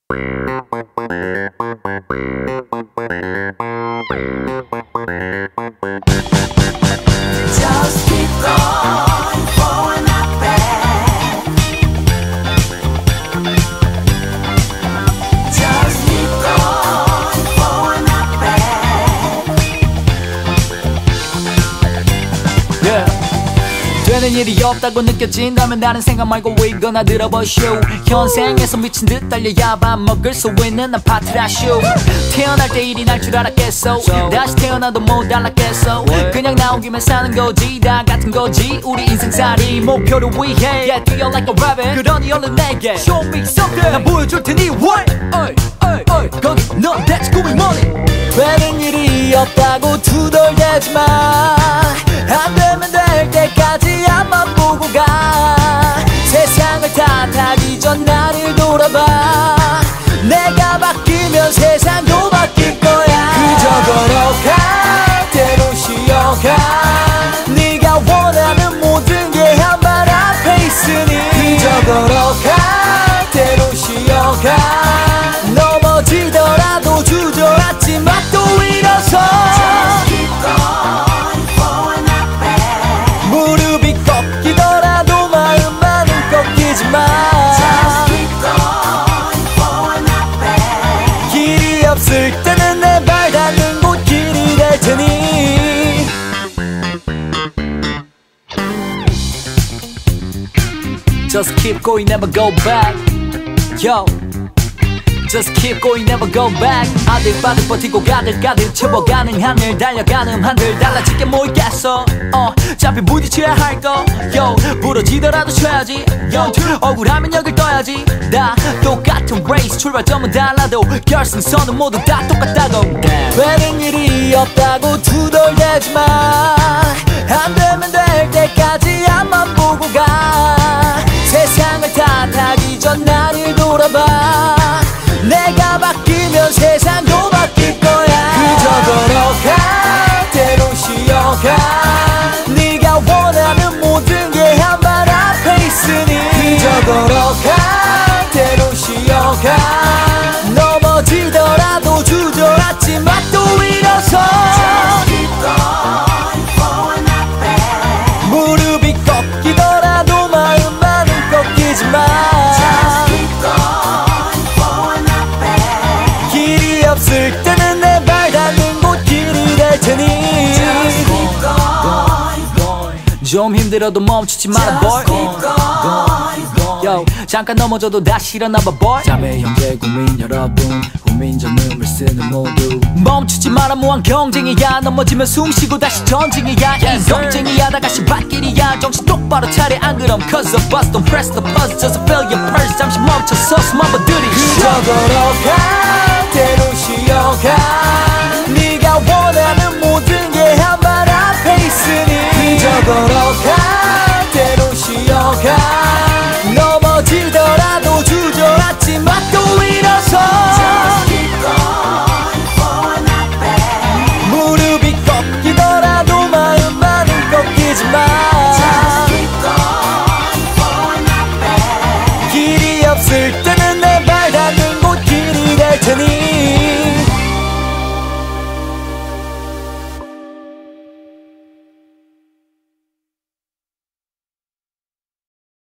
Just keep going, forward not back. Just keep going, forward not back. Yeah. 되는 일이 없다고 느껴진다면 다른 생각 말고 이거나 들어보쇼. 현생에서 미친 듯 달려야 밥 먹을 수 있는 아파트라쇼. 태어날 때 일이 날 줄 알았겠어. 다시 태어나도 못 달랐겠어. 그냥 나온 김에 사는 거지 다 같은 거지 우리 인생살이. 목표를 위해 yeah, 뛰어 like a rabbit. 그러니 얼른 내게 Show me something. 난 보여줄 테니 what? 거기 넌 that's going money. 되는 일이 없다고 투덜대지마. 안 되면 될 때까지 앞만 보고 가. 세상을 탓하기 전 나를 돌아봐. 내가 바뀌면 세상도 바뀔 거야. 그저 걸어가 대로 쉬어가. 네가 원하는 모든 게 한 발 앞에 있으니 그저 걸어가 대로 쉬어가. 넘어지더라도 주저앉지마 또 일어서. 무릎이 꺾이더라도 마음만은 꺾이지 마. 길이 없을 때는 내 발 닿는 곳 길이 될 테니. Just keep going, never go back. Yo. Just keep going, never go back. 아득바득 버티고 가득가득 채워가는 하늘 달려가는 한들 달라질 게 뭐 있겠어. 어차피 부딪혀야 할거. Yo, 부러지더라도 쳐야지. Yo, 억울하면 여길 떠야지. 다 똑같은 race 출발점은 달라도 결승선은 모두 다 똑같다고. 되는 일이 없다고 투덜대지마. 안 되면 될 때까지 앞만 보고 가. 세상을 탓하기 전 나를 돌아봐. 내가 바뀌면 세상도 바뀔 거야. 그저 걸어가 대로 쉬어가. 네가 원하는 모든 게 한 발 앞에 있으니 그저 걸어가 대로 쉬어가. 넘어지더라도 주저앉지마 또 일어서. 무릎이 꺾이더라도 마음만은 꺾이지 마. 없을 때는 내 발 닿는 곳 길이 될 테니. 좀 힘들어도 멈추지 마라 boy. Yo, 잠깐 넘어져도 다시 일어나봐 boy. 자매 형제 국민 여러분 국민전음을 쓰는 모두 멈추지 마라. 무한 경쟁이야. 넘어지면 숨쉬고 다시 전쟁이야. 인성쟁이야 다 같이 발길이야. 정신 똑바로 차려 안 그럼 cause of us don't press the buzz. Just fill your purse. 잠시 멈춰서 숨 한번 들이쉬어. 그저 걸어가 대로 쉬어가. 네가 원하는 모든 게 한 발 앞에 있으니 그저 걸어가 대로 쉬어가. 넘어지더라도 주저앉지마 또 일어서. 무릎이 꺾이더라도 마음만은 꺾이지 마. 길이 없을 때